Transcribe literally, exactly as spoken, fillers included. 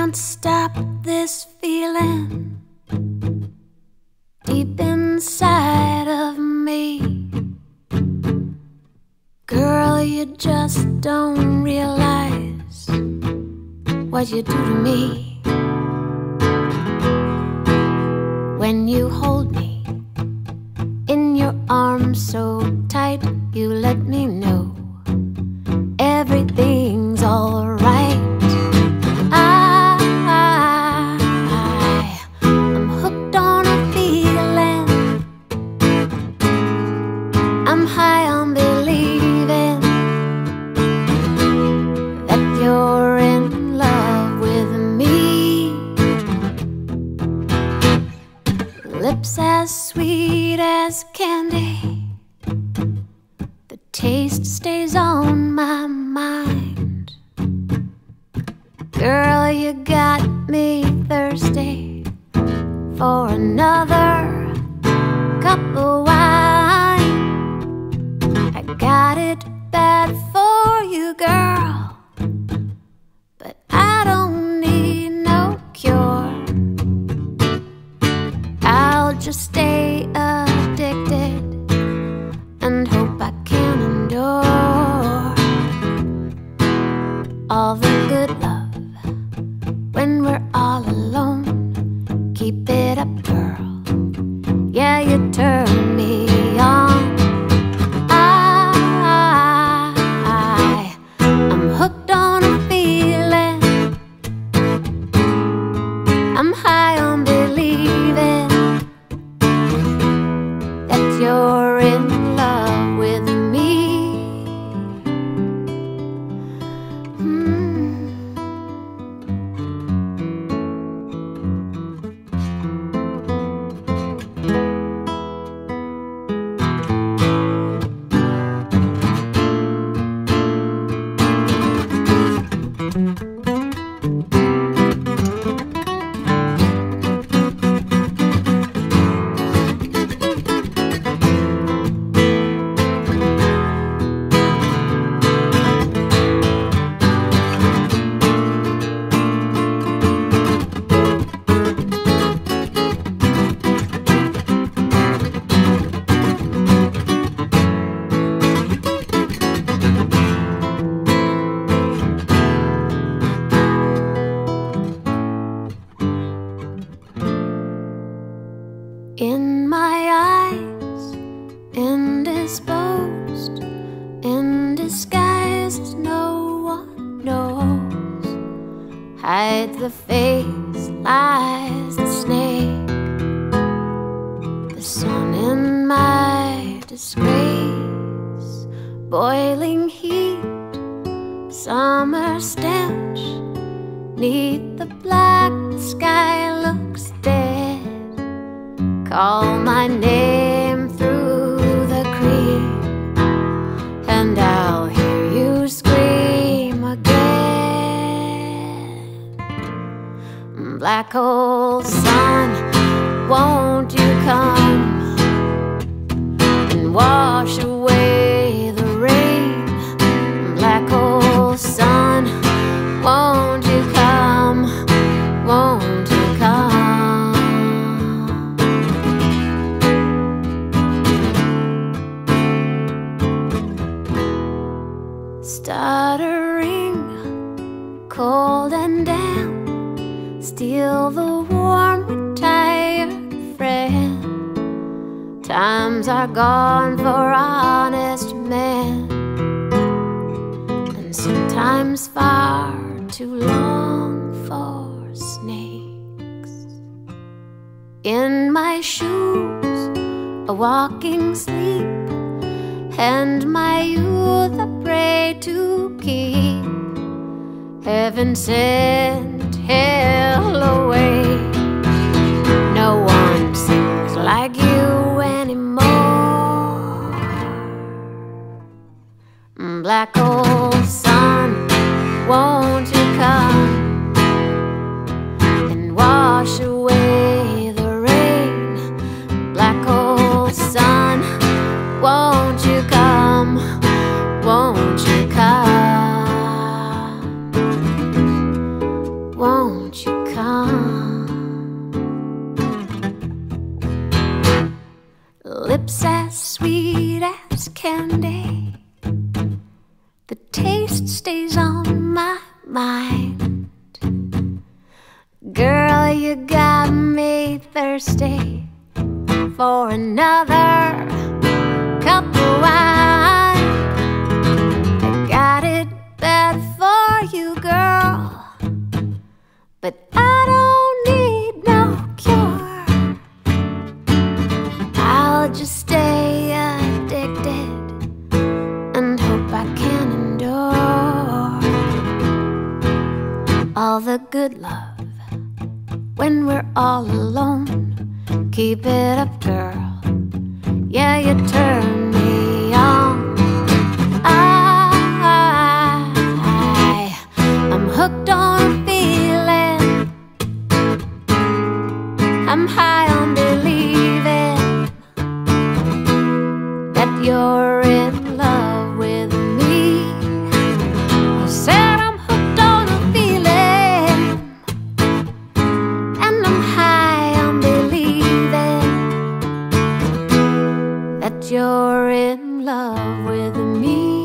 can't stop this feeling deep inside of me. Girl, you just don't realize what you do to me. When you hold me in your arms so tight, you let me know everything's alright. I, I, I'm hooked on a feeling. I'm high on believing that you're in love with me. Lips as sweet as candy, the taste stays on my mind. Girl, you got me thirsty for another cup of wine. I got it bad for you, girl, but I don't need no cure. I'll just stay addicted and hope I can endure all the good love when we're all alone. Keep it up, girl. Yeah, you turn me on. I, I, I'm hooked on a feeling. I'm high on believing that you're in love with me. Mm. In my eyes, indisposed, in disguise, no one knows. Hide the face, lies the snake. The sun in my disgrace, boiling heat, summer stench. Neath the black sky looks dead. Call my name through the cream, and I'll hear you scream again. Black hole sun, won't you come and wash away the rain? Black hole sun, won't you come, won't you come? Stuttering, cold and damp, steal the warm, retired friend. Times are gone for honest men, and sometimes far too long for snakes. In my shoes, a walking sleep, and my youth a prey to keep. Heaven sent hell away. No one sings like you anymore. Black hole sun, won't you come and wash away the rain? Black hole sun, won't you come, won't you come, won't lips as sweet as candy. The taste stays on my mind. Girl, you got me thirsty for another cup of wine. I got it bad for you, girl, but I don't need no cure. I'll just stay addicted and hope I can endure all the good love when we're all alone. Keep it up, girl. Yeah, you turn me on. I, I'm hooked on a feeling. I'm high on believing that you're in love with me. I said I'm hooked on a feeling, and I'm high on believing that you're in love with me.